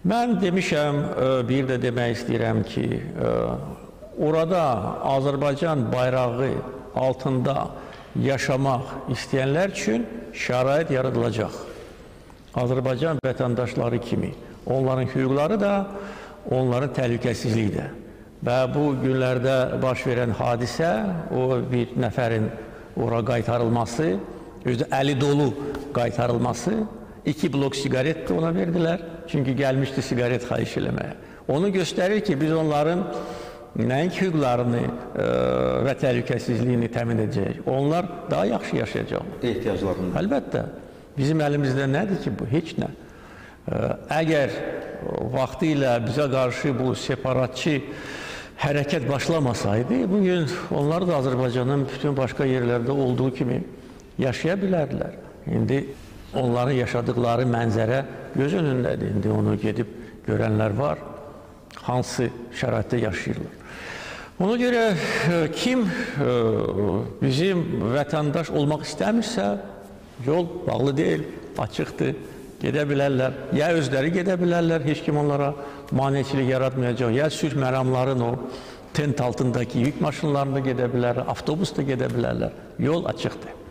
Mən demişəm, bir də demək istəyirəm ki, orada Azərbaycan bayrağı altında yaşamaq istəyənlər üçün şərait yaradılacaq. Azərbaycan vətəndaşları kimi. Onların hüquqları da, onların təhlükəsizliyi də. Və bu günlərdə baş verən hadisə, o bir nəfərin ora qaytarılması, özü əli dolu qaytarılması, 2 blok sigaret də ona verdilər. Çünki gəlmişdi sigaret xahiş eləməyə. Onu göstərir ki, biz onların nəinki hüquqlarını və təhlükəsizliyini təmin edəcəyik. Onlar daha yaxşı yaşayacaq. Ehtiyaclarını. Əlbəttə. Bizim əlimizdə nədir ki bu? Heç nə. Əgər vaxtı ilə bizə qarşı bu separatçı hərəkət başlamasaydı, bugün onlar da Azərbaycanın bütün başqa yerlərdə olduğu kimi yaşaya bilərdilər. İndi onların yaşadıkları mənzərə göz önündədir. İndi onu gedib görənlər var. Hansı şəraitdə yaşayırlar. Ona görə kim bizim vətəndaş olmaq istəmirsə, yol bağlı deyil, açıqdır, gedə bilərlər. Ya özləri gedə bilərlər, heç kim onlara maneçilik yaratmayacaq. Ya sülh məramların o tent altındakı yük maşınlarında gedə bilərlər, avtobusda gedə bilərlər. Yol açıqdır.